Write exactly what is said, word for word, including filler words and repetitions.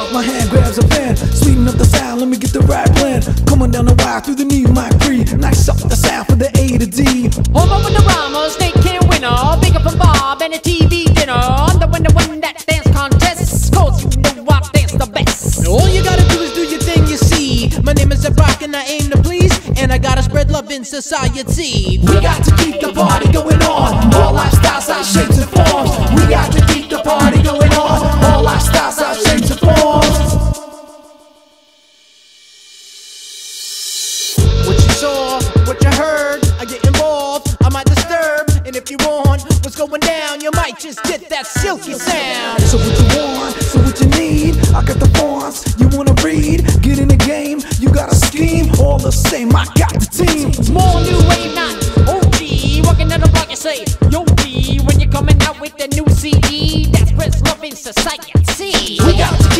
up my hand, grabs a pen, sweeten up the sound, let me get the right blend. Coming down the wire through the knee, mic free, nice up the sound for the A to D. Home up with the rhymer, snake can winner, big up from Bob and a T V dinner. I'm the one that won that dance contest, cause you know I dance the best. All you gotta do is do your thing, you see. My name is Rock and I aim to please, and I gotta spread love in society. We got to keep the party going on, all lifestyles, our shapes and forms. We got to keep the party going on, all lifestyles, our shapes and forms. What you saw, what you heard, I get involved, I might disturb. And if you want what's going down, you might just get that silky sound. So what you want, so what you need, I got the forms, you wanna read, get in the game, you got a scheme, all the same, I got the team. Small new wave, not O G. Walking down the block, you say, yo, B. When you're coming out with the new C D, that spreads love in society. We got to